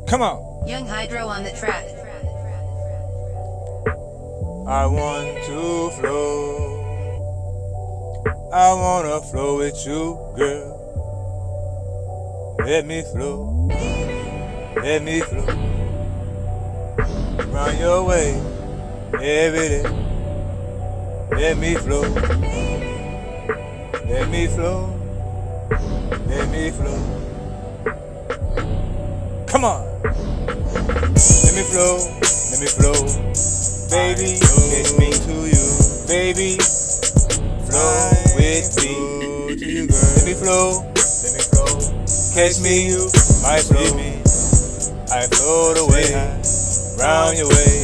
Come on. Young Hydro on the track. I want to flow. I wanna flow with you, girl. Let me flow. Let me flow. Round your way every day. Let me flow. Let me flow. Let me flow. Come on. Let me flow. Let me flow. Baby, catch me to you. Baby, flow with me. Let me flow. Let me flow. Catch me, you might flow me. I float away, round your way.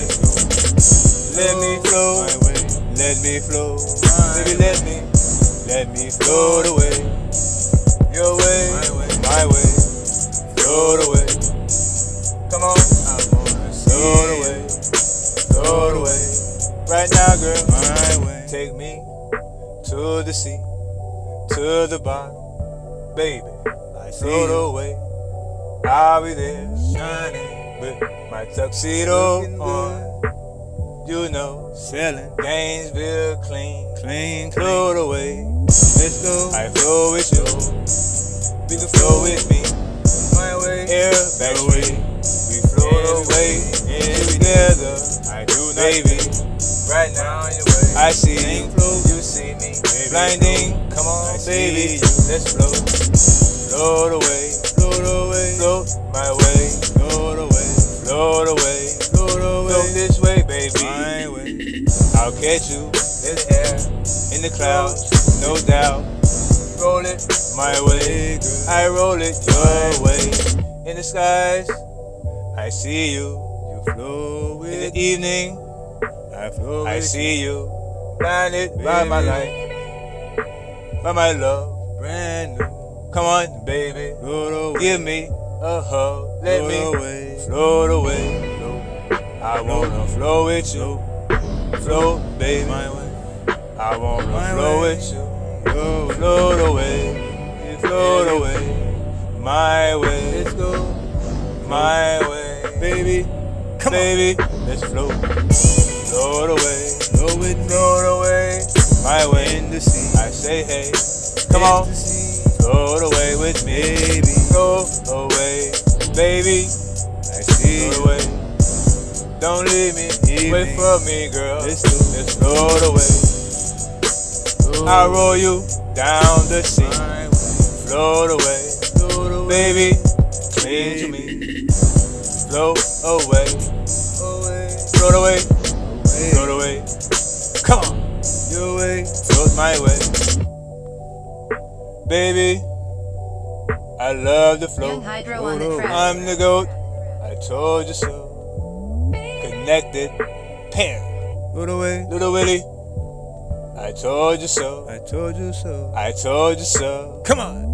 Let me flow, let me flow. Baby, let me float away. Your way, my way, float away. Come on, I wanna float away, float away. Right now, girl, my way. Take me to the sea, to the bottom, baby. I float away. I'll be there, shining with my tuxedo on. You know, selling Gainesville clean, float away. Let's go. I flow with you. We can flow with me. My way, air back way. We float away together. I do not, baby. Right now on your way. I see you, you see me. Blinding, come on, baby. Let's float. Float away. Float my way, float away, float away, float away. Float this way, baby. My way. I'll catch you in the air, in the clouds, no doubt. Roll it my way, I roll it your way. In the skies, I see you. You flow with in the evening, I flow. I see you, blinded by my light, by my love, brand new. Come on, baby, give me a hug. Let me float away. I wanna flow with you. Float, baby. I wanna flow with you. Float away. Float away. My way. Let's go. My way. Baby, come baby, on. Let's float. Float away. Float away. My way in the sea. I say, hey, come on. Float away with me, baby. Float away, baby. I see you. Away. Don't leave me. Wait for me, girl. Let's float away. I'll roll you down the sea. Float away, baby. Cling to me. Float away. Float away. Float away. Come on. Your way. Float my way. Baby, I love the flow. I'm the GOAT. I told you so. Connected pair. Little Willie. I told you so. I told you so. Come on.